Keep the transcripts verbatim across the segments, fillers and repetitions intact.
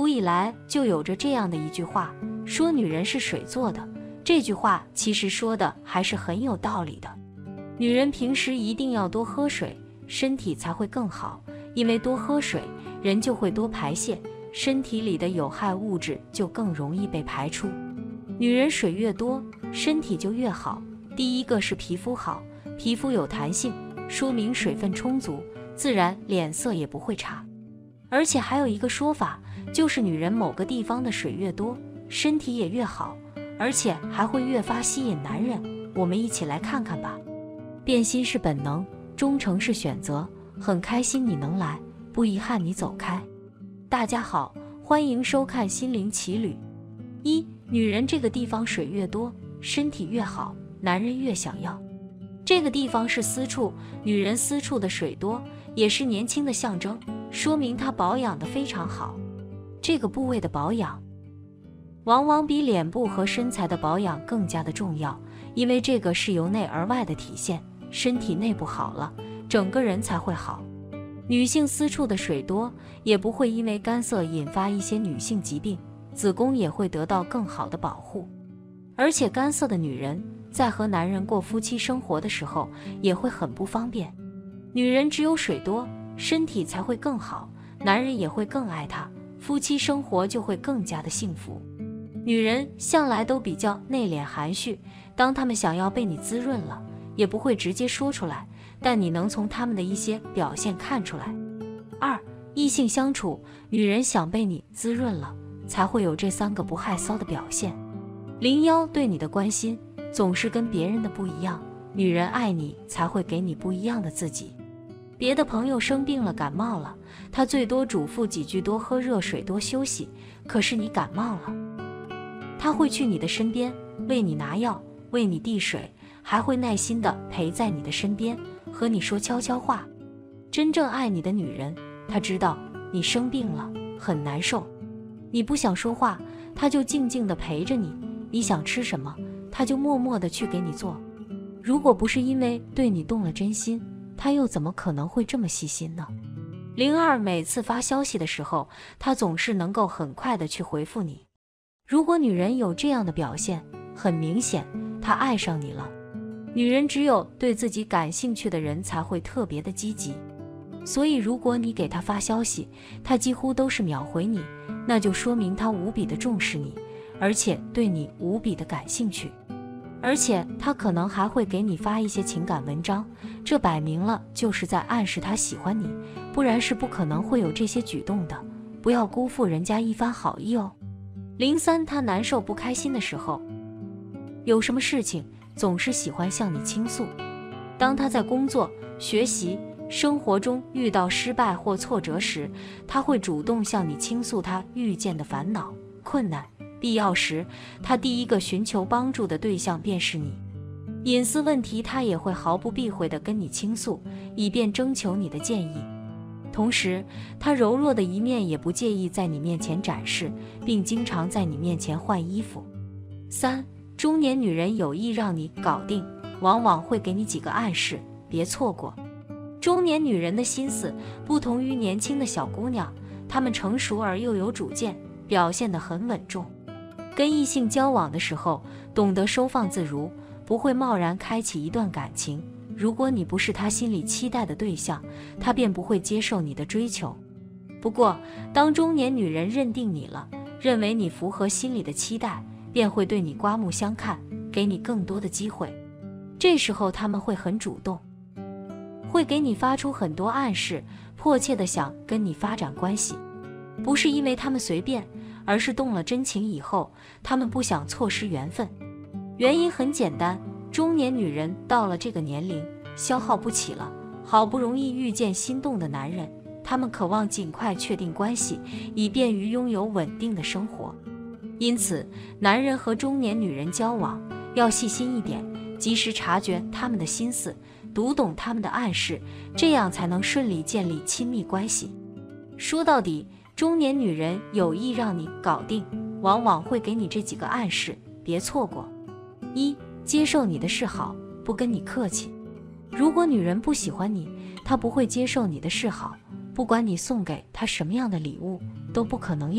古以来就有着这样的一句话，说女人是水做的。这句话其实说的还是很有道理的。女人平时一定要多喝水，身体才会更好，因为多喝水，人就会多排泄，身体里的有害物质就更容易被排出。女人水越多，身体就越好。第一个是皮肤好，皮肤有弹性，说明水分充足，自然脸色也不会差。而且还有一个说法，就是女人某个地方的水越多，身体也越好，而且还会越发吸引男人。我们一起来看看吧。变心是本能，忠诚是选择，很开心你能来，不遗憾你走开。大家好，欢迎收看心灵奇旅。一、女人这个地方水越多，身体越好，男人越想要。这个地方是私处，女人私处的水多，也是年轻的象征，说明她保养得非常好。这个部位的保养往往比脸部和身材的保养更加的重要，因为这个是由内而外的体现，身体内部好了，整个人才会好。女性私处的水多，也不会因为干涩引发一些女性疾病，子宫也会得到更好的保护。而且干涩的女人在和男人过夫妻生活的时候也会很不方便。女人只有水多，身体才会更好，男人也会更爱她，夫妻生活就会更加的幸福。女人向来都比较内敛含蓄，当她们想要被你滋润了，也不会直接说出来，但你能从她们的一些表现看出来。二、异性相处，女人想被你滋润了，才会有这三个不害臊的表现。零幺对你的关心总是跟别人的不一样，女人爱你才会给你不一样的自己。别的朋友生病了感冒了，他最多嘱咐几句多喝热水多休息，可是你感冒了，他会去你的身边为你拿药为你递水，还会耐心地陪在你的身边和你说悄悄话。真正爱你的女人，她知道你生病了很难受，你不想说话，她就静静地陪着你，你想吃什么她就默默地去给你做。如果不是因为对你动了真心，她又怎么可能会这么细心呢？零二每次发消息的时候，她总是能够很快地去回复你。如果女人有这样的表现，很明显她爱上你了。女人只有对自己感兴趣的人才会特别的积极，所以如果你给她发消息，她几乎都是秒回你，那就说明她无比的重视你，而且对你无比的感兴趣。而且他可能还会给你发一些情感文章，这摆明了就是在暗示他喜欢你，不然是不可能会有这些举动的，不要辜负人家一番好意哦。零三他难受不开心的时候，有什么事情总是喜欢向你倾诉。当他在工作、学习、生活中遇到失败或挫折时，他会主动向你倾诉他遇见的烦恼、困难，必要时，他第一个寻求帮助的对象便是你。隐私问题，他也会毫不避讳地跟你倾诉，以便征求你的建议。同时，他柔弱的一面也不介意在你面前展示，并经常在你面前换衣服。三、中年女人有意让你搞定，往往会给你几个暗示，别错过。中年女人的心思不同于年轻的小姑娘，她们成熟而又有主见，表现得很稳重。跟异性交往的时候，懂得收放自如，不会贸然开启一段感情。如果你不是他心里期待的对象，他便不会接受你的追求。不过，当中年女人认定你了，认为你符合心里的期待，便会对你刮目相看，给你更多的机会。这时候他们会很主动，会给你发出很多暗示，迫切地想跟你发展关系。不是因为他们随便，而是动了真情以后，他们不想错失缘分。原因很简单，中年女人到了这个年龄，消耗不起了，好不容易遇见心动的男人，他们渴望尽快确定关系，以便于拥有稳定的生活。因此，男人和中年女人交往要细心一点，及时察觉他们的心思，读懂他们的暗示，这样才能顺利建立亲密关系。说到底，中年女人有意让你搞定，往往会给你这几个暗示，别错过。一、接受你的示好，不跟你客气。如果女人不喜欢你，她不会接受你的示好，不管你送给她什么样的礼物，都不可能要，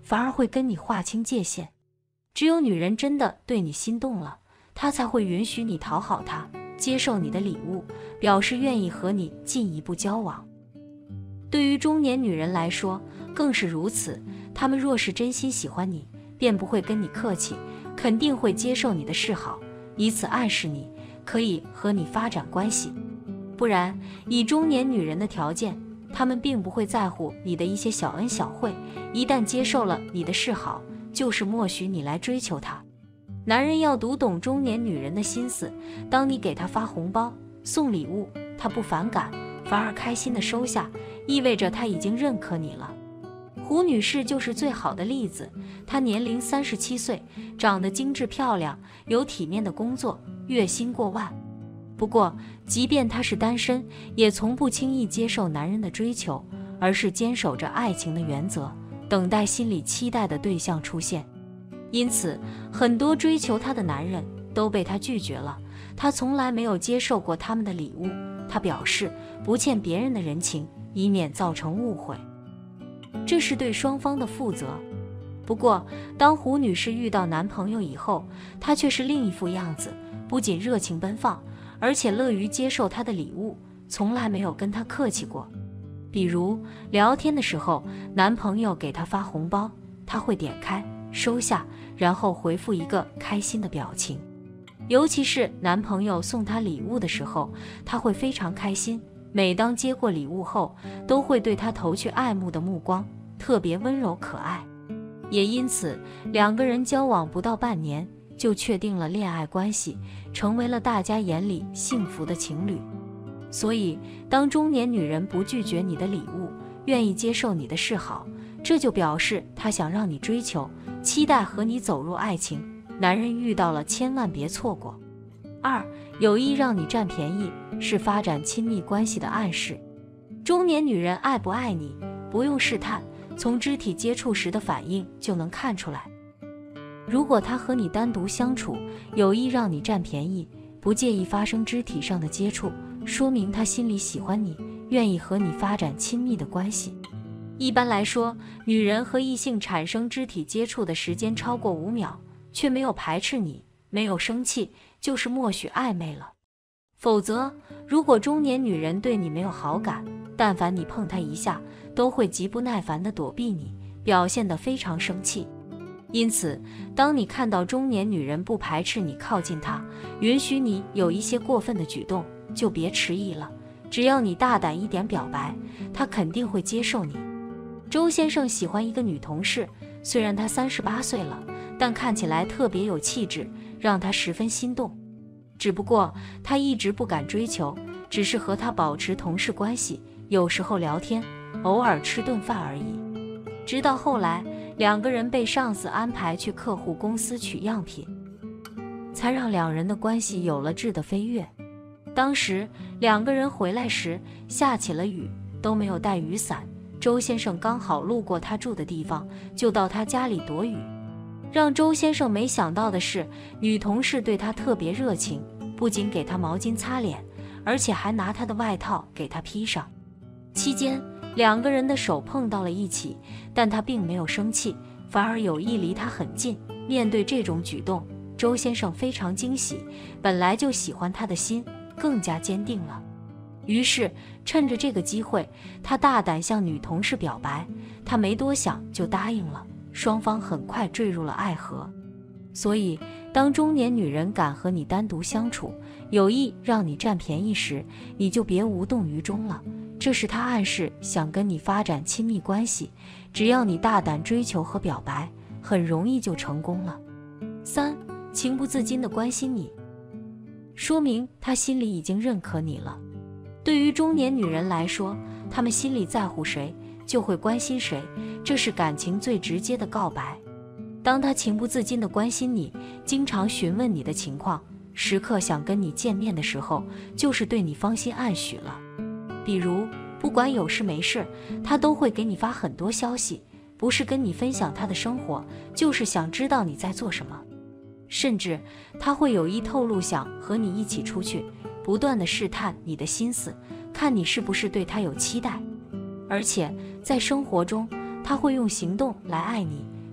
反而会跟你划清界限。只有女人真的对你心动了，她才会允许你讨好她，接受你的礼物，表示愿意和你进一步交往。对于中年女人来说更是如此，她们若是真心喜欢你，便不会跟你客气，肯定会接受你的示好，以此暗示你可以和你发展关系。不然，以中年女人的条件，她们并不会在乎你的一些小恩小惠，一旦接受了你的示好，就是默许你来追求她。男人要读懂中年女人的心思，当你给她发红包、送礼物，她不反感，反而开心地收下，意味着她已经认可你了。胡女士就是最好的例子，她年龄三十七岁，长得精致漂亮，有体面的工作，月薪过万。不过，即便她是单身，也从不轻易接受男人的追求，而是坚守着爱情的原则，等待心里期待的对象出现。因此，很多追求她的男人都被她拒绝了。她从来没有接受过他们的礼物，她表示不欠别人的人情，以免造成误会。这是对双方的负责。不过，当胡女士遇到男朋友以后，她却是另一副样子，不仅热情奔放，而且乐于接受他的礼物，从来没有跟他客气过。比如聊天的时候，男朋友给她发红包，她会点开收下，然后回复一个开心的表情。尤其是男朋友送她礼物的时候，她会非常开心，每当接过礼物后，都会对他投去爱慕的目光，特别温柔可爱。也因此，两个人交往不到半年，就确定了恋爱关系，成为了大家眼里幸福的情侣。所以，当中年女人不拒绝你的礼物，愿意接受你的示好，这就表示她想让你追求，期待和你走入爱情。男人遇到了千万别错过。二，有意让你占便宜，是发展亲密关系的暗示。中年女人爱不爱你，不用试探，从肢体接触时的反应就能看出来。如果她和你单独相处，有意让你占便宜，不介意发生肢体上的接触，说明她心里喜欢你，愿意和你发展亲密的关系。一般来说，女人和异性产生肢体接触的时间超过五秒，却没有排斥你，没有生气，就是默许暧昧了。否则，如果中年女人对你没有好感，但凡你碰她一下，都会极不耐烦地躲避你，表现得非常生气。因此，当你看到中年女人不排斥你靠近她，允许你有一些过分的举动，就别迟疑了。只要你大胆一点表白，她肯定会接受你。周先生喜欢一个女同事，虽然她三十八岁了，但看起来特别有气质，让他十分心动。只不过他一直不敢追求，只是和她保持同事关系，有时候聊天，偶尔吃顿饭而已。直到后来，两个人被上司安排去客户公司取样品，才让两人的关系有了质的飞跃。当时两个人回来时，下起了雨，都没有带雨伞。周先生刚好路过他住的地方，就到他家里躲雨。让周先生没想到的是，女同事对他特别热情，不仅给他毛巾擦脸，而且还拿他的外套给他披上。期间，两个人的手碰到了一起，但他并没有生气，反而有意离他很近。面对这种举动，周先生非常惊喜，本来就喜欢他的心更加坚定了。于是趁着这个机会，他大胆向女同事表白，他没多想就答应了，双方很快坠入了爱河。所以当中年女人敢和你单独相处，有意让你占便宜时，你就别无动于衷了，这是她暗示想跟你发展亲密关系，只要你大胆追求和表白，很容易就成功了。三，情不自禁地关心你，说明她心里已经认可你了。对于中年女人来说，她们心里在乎谁，就会关心谁，这是感情最直接的告白。当她情不自禁地关心你，经常询问你的情况，时刻想跟你见面的时候，就是对你芳心暗许了。比如，不管有事没事，她都会给你发很多消息，不是跟你分享她的生活，就是想知道你在做什么。甚至，她会有意透露想和你一起出去，不断地试探你的心思，看你是不是对她有期待。而且在生活中，她会用行动来爱你，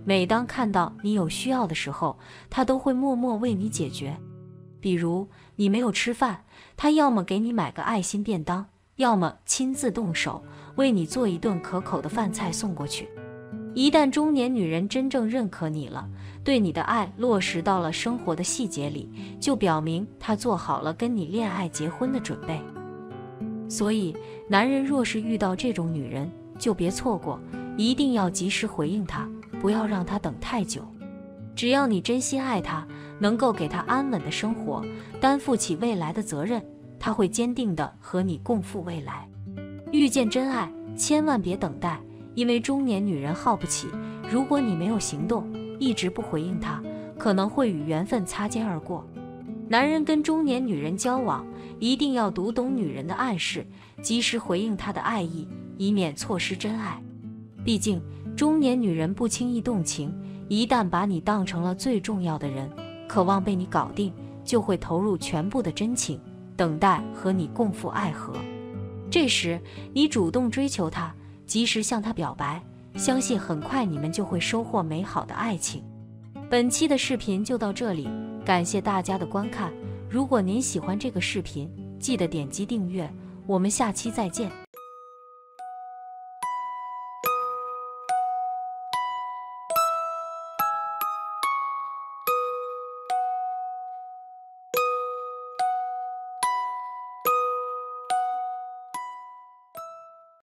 每当看到你有需要的时候，他都会默默为你解决。比如你没有吃饭，他要么给你买个爱心便当，要么亲自动手为你做一顿可口的饭菜送过去。一旦中年女人真正认可你了，对你的爱落实到了生活的细节里，就表明她做好了跟你恋爱结婚的准备。所以男人若是遇到这种女人，就别错过，一定要及时回应她，不要让她等太久。只要你真心爱她，能够给她安稳的生活，担负起未来的责任，她会坚定地和你共赴未来。遇见真爱，千万别等待，因为中年女人耗不起，如果你没有行动，一直不回应她，可能会与缘分擦肩而过。男人跟中年女人交往，一定要读懂女人的暗示，及时回应她的爱意，以免错失真爱。毕竟中年女人不轻易动情，一旦把你当成了最重要的人，渴望被你搞定，就会投入全部的真情，等待和你共赴爱河。这时你主动追求她，及时向她表白，相信很快你们就会收获美好的爱情。本期的视频就到这里，感谢大家的观看。如果您喜欢这个视频，记得点击订阅，我们下期再见。